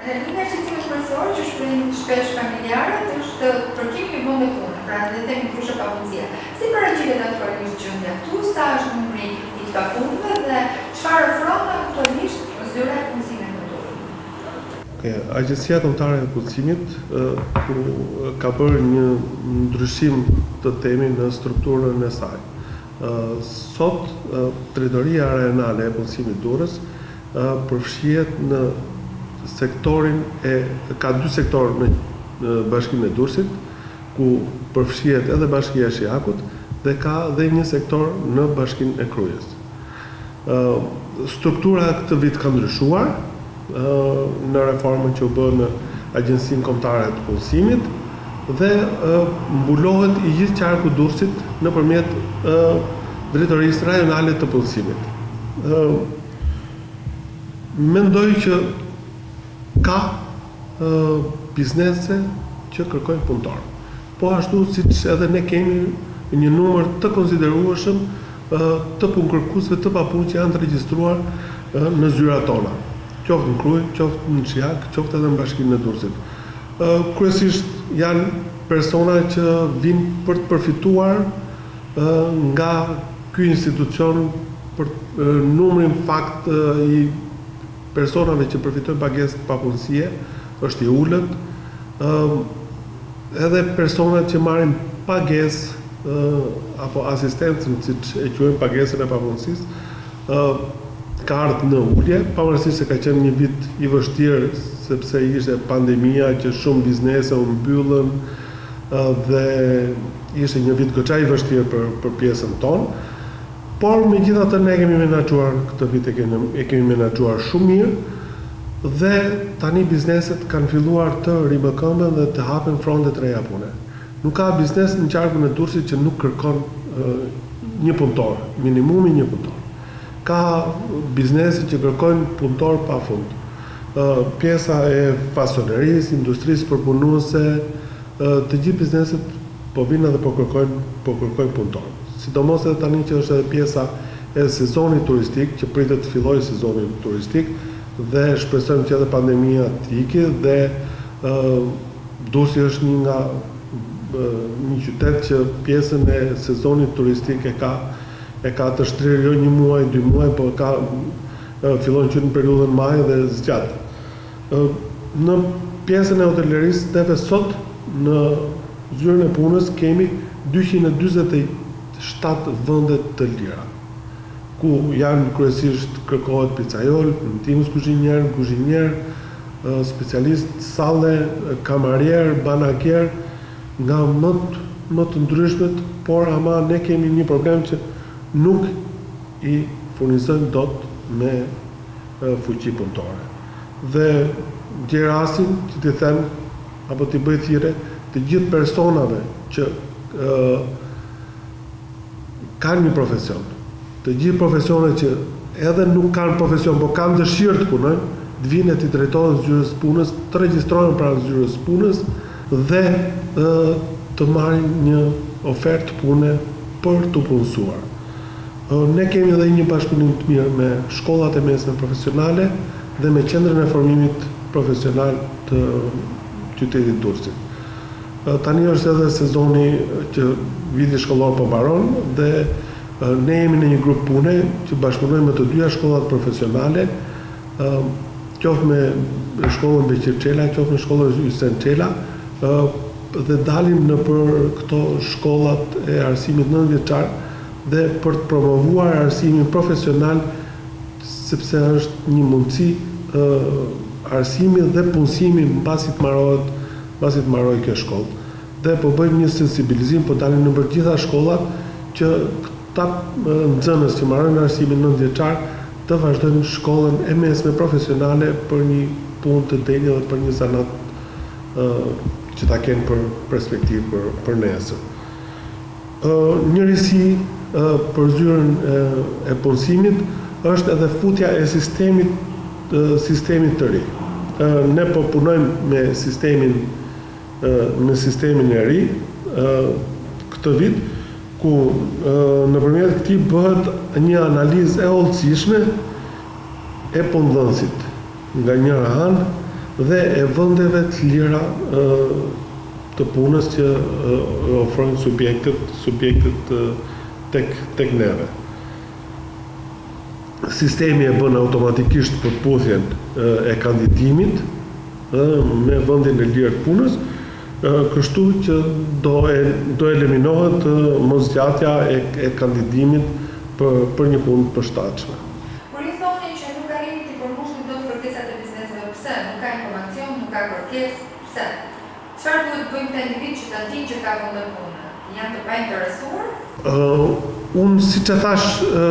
Nga shqetësimi shpresor që shprehin shpesh familjarët është kërkimi i vendit punë, pra ne themi ndryshe papunësia. Si paraqitet aktualisht gjendja këtu, sa është numri i të papunëve dhe çfarë ofron aktualisht zyra e punësimit në Durrës? Agjencia Kombëtare e Punësimit ka bërë një ndryshim të temi në strukturën e saj. Sot, Drejtoria Rajonale e Punësimit Durrës përfshihet në sektorin ka dy sektor në Bashkinë e Durrësit, ku përfshihet edhe Bashkia e Shijakut dhe ka dhe një sektor në Bashkinë e Krujës. Struktura këtë vit ka ndryshuar në reformën që u bë në Agjencinë Kombëtare të Punësimit dhe mbulohet i gjithë qarku Durrësit nëpërmjet Drejtorisë Rajonale të Punësimit. Mendoj që ka biznese që kërkojnë punëtor. Po ashtu siç edhe ne kemi një numër të konsiderueshëm të punëkërkuesve të papunë që janë të regjistruar në zyrat tona, qoftë në Krujë, qoftë në Shijak, qoftë edhe në Bashkinë e Durrësit. Kryesisht janë persona që vinë për të përfituar nga ky institucion për numrin fakt i personave që përfitojnë pagesë papunësie është i ulët, edhe personat që marrin pagesë apo asistencën, siç e quajmë pagesën e papunësisë, ka ardhur në ulje, pavarësisht se ka qenë një vit i vështirë sepse ishte pandemia që shumë biznese u mbyllën dhe ishte një vit goxha i vështirë për pjesën tonë. Por megjithatë ne kemi menaxhuar këtë vit e kemi menaxhuar shumë mirë dhe tani bizneset kanë filluar të ribëkëmbën dhe të hapen fronte të reja pune. Nuk ka biznes në qarkun e Durrësit që nuk kërkon një punëtor, minimumi një punëtor. Ka biznese që kërkojnë punëtor pafund. Pjesa e fasonerisë, industrisë përpunuese, të gjithë bizneset po vinë edhe po kërkojnë punëtor. Sidomos edhe tani që është edhe pjesa e sezonit turistik, që pritet të fillojë sezoni turistik dhe shpresojmë që edhe pandemia të ikë dhe Durrësi është një qytet që pjesën e sezonit turistik e ka të shtrirë jo një muaj, 2 muaj, po fillon që në periudhën maj dhe zgjat. Në pjesën e hotelerisë neve sot në zyrën e punës kemi 247 vende të lira, ku janë kryesisht kërkohet pizzaiol, ndihmës kuzhinier, specialist salle, kamarier, banakier, nga më të ndryshmet, por ama ne kemi një problem që nuk i furnizojmë dot me fuqi punëtore. Dhe gjej rastin që t'i them apo t'i bëj thirrje të gjithë personave që kanë një profesion, të gjithë profesionet që edhe nuk kanë profesion, po kanë dëshirë të punojnë, të vinë e të drejtohen zyrës punës, të regjistrohen pranë zyrës punës dhe të marrin një ofertë pune për të punësuar. Ne kemi edhe një bashkëpunim të mirë me shkollat e mesme profesionale dhe me qendrën e formimit profesional të qytetit Durrësit. Tani është edhe sezoni që viti shkollor po mbaron dhe ne jemi në një grup pune që bashkëpunojmë me të dyja shkollat profesionale, qoftë me shkollën Beqir Çela, qoftë me shkollën Ysen Çela, dhe dalim në për këto shkollat e arsimit 9 vjeçar dhe për të promovuar arsimin profesional, sepse është një mundësi arsimi dhe punësimi mbasi të mbarojë kjo shkollë. Dhe po bëjmë një sensibilizim, po dalim në për gjitha shkollat që këta nxënës që mbarojnë arsimin 9 vjeçar të vazhdojnë shkollën e mesme profesionale për një punë të denjë dhe për një zanat që ta kenë për perspektivë për nesër. Njërisi për zyrën e punësimit është edhe futja e sistemit të ri. Ne po punojmë me sistemin e ri këtë vit, ku nëpërmjet këtij bëhet një analizë e hollësishme e punëdhënësit nga njëra anë dhe e vendeve të lira të punës që ofrojnë subjektet tek neve. Sistemi e bën automatikisht përputhjen e kandidimit me vendin e lirë të punës, kështu që do eliminohet mosgjatja e kandidimit për një punë përshtatshme. Por i thoni që nuk arrini të përmbushni dot kërkesat e bizneseve, pse? Nuk ka informacion, nuk ka kërkesë, pse? Çfarë duhet bëjmë të individ që ta dinë që ka vende pune? Janë të painteresuar? Unë siç e thash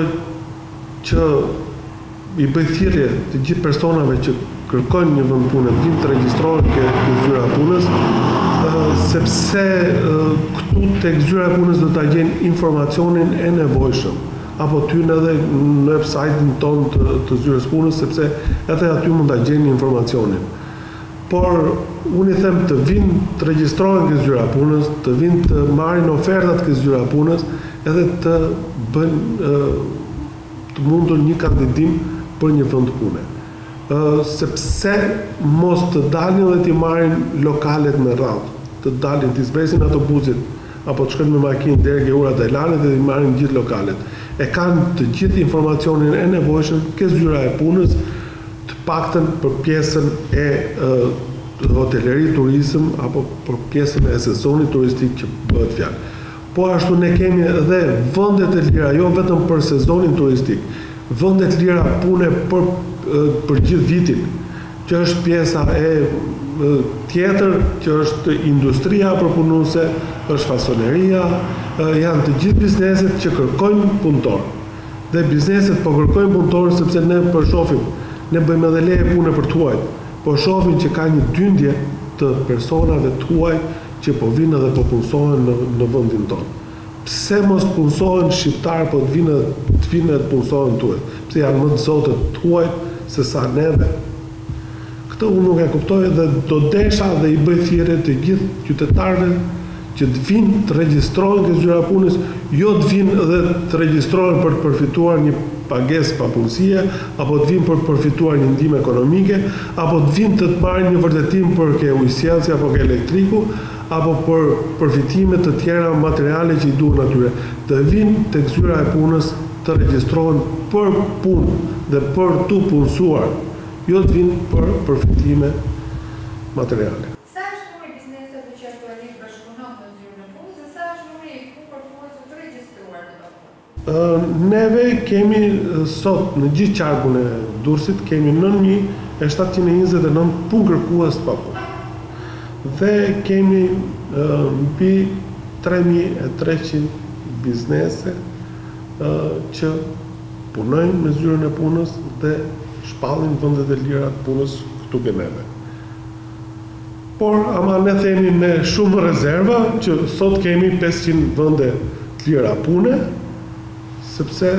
që i bëj thirrje të gjithë personave që kërkojnë një vend pune, vinë të regjistrohen ke zyra e punës, sepse këtu tek zyra e punës do ta gjejnë informacionin e nevojshëm, apo tyne edhe në website-in tonë të zyrës punës, sepse edhe aty mund ta gjejnë informacionin. Por unë i them të vinë të regjistrohen ke zyra e punës, të vinë të marrin ofertat ke zyra e punës, edhe të bëjnë të mundur një kandidim për një vend pune. Sepse mos të dalin dhe t'i marrin lokalet me radhë, të dalin, t'i zbresin autobusit, apo të shkojnë me makinë deri ke ura Tajlanit dhe t'i marrin gjithë lokalet. E kanë të gjithë informacionin e nevojshëm ke zyra e punës, të paktën për pjesën e hoteleri, turizëm, apo për pjesën e sezonit turistik që bëhet fjalë. Po ashtu ne kemi edhe vendet e lira, jo vetëm për sezonin turistik, vendet lira pune për gjithë vitin, që është pjesa e tjetër, që është industria përpunuese, është fasoneria, janë të gjithë bizneset që kërkojnë punëtor. Dhe bizneset po kërkojnë punëtor sepse ne përshofim, ne bëjmë edhe leje pune për tuaj, po shohim që ka një dyndje të personave tuaj që po vinë dhe po punësohen në vendin tonë. Pse mos punësohen shqiptarë, po të vinë dhe punësohen tuaj? Pse janë më të zotët tuaj se sa neve? Këtë unë nuk e kuptoj dhe do desha dhe i bëj thirrje të gjithë qytetarëve që të vinë të regjistrohen ke zyra e punës, jo të vinë dhe të regjistrohen për të përfituar një pagesë papunësie, apo të vinë për të përfituar një ndihmë ekonomike, apo të vinë të marrin një vërtetim për ke ujësjelsi apo ke elektriku, apo për përfitime të tjera materiale që i duhen atyre. Të vinë tek zyra e punës të regjistrohen për punë dhe për të punësuar, jo të vinë për përfitime materiale. Sa është numri i bizneseve që aktualisht bashkëpunon në zyrën e punës dhe sa është numri i punëtorëve të regjistruar në punë? Neve kemi sot në gjithë qarkun e Durrësit kemi 9.729 punë kërkues pa punë. Dhe kemi mbi 3.300 biznese që punojnë me zyrën e punës dhe shpallin vendet e lira të punës këtu ke neve. Por ama ne themi me shumë rezerva që sot kemi 500 vende të lira pune, sepse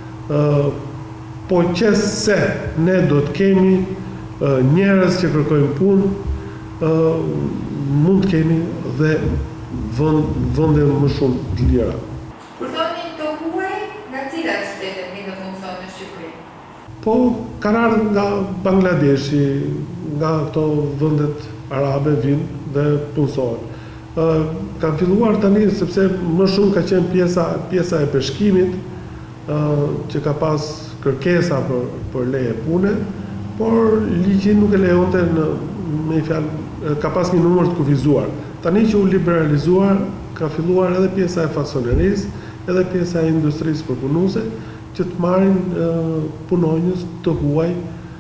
po qes se ne do të kemi njerëz që kërkojnë punë, mund të kemi dhe vende më shumë të lira. Kur thoni të huaj, nga cilat shtete vinë të punësojnë në Shqipëri? Po kanë ardhur nga Bangladeshi, nga këto vendet arabe vinë dhe punësojnë. Kanë filluar tani sepse më shumë ka qenë pjesa e peshkimit, që ka pas kërkesa për leje pune, por ligji nuk e lejonte me fjalë, ka pas një numër të kufizuar. Tani që u liberalizuar, ka filluar edhe pjesa e fasonerisë, edhe pjesa e industrisë përpunuese, që të marrin punonjës të huaj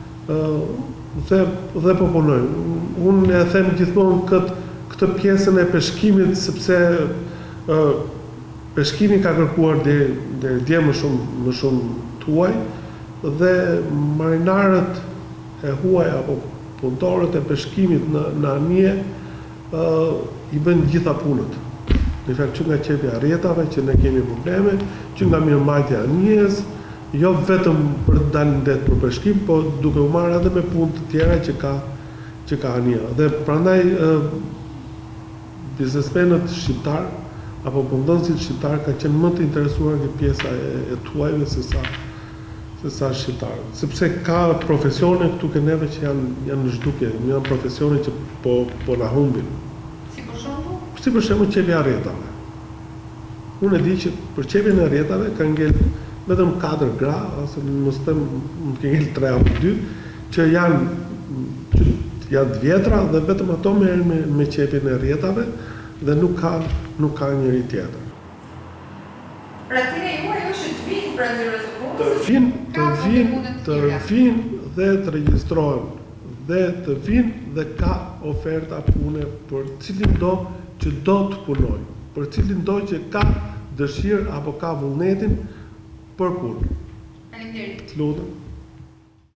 dhe po punojnë. Unë e them gjithmonë këtë pjesën e peshkimit, sepse peshkimi ka kërkuar dje më shumë të huaj, dhe marinarët e huaj apo punëtorët e peshkimit në anije i bëjnë gjitha punët. Në fakt që nga qepja rjetave që ne kemi probleme, që nga mirëmbajtja e anijes, jo vetëm për të dalë në det për peshkim, po duke u marrë edhe me punë të tjera që ka anija. Dhe prandaj biznesmenët shqiptar apo punëdhënësit shqiptar ka qenë më të interesuar nga pjesa e tuajve se sa shqiptarët. Sepse ka profesione këtu ke neve që janë në zhdukje, janë profesione që po na humbin. Si për shembull? Si për shembull qepja e rrjetave. Unë e di që për qepjen e rrjetave ka ngel vetëm 4 gra, ose mos them ka ngel 3 apo 2, që janë të vjetra dhe vetëm ato merren me qepjen e rrjetave dhe nuk ka njëri tjetër. Pra thirrja juaj është të vinë pra zyrës së punës. Të vinë dhe të regjistrohen dhe të vinë dhe ka oferta pune për cilin do që do të punoj, për cilin do që ka dëshirë apo ka vullnetin për punë. Faleminderit. Lutem.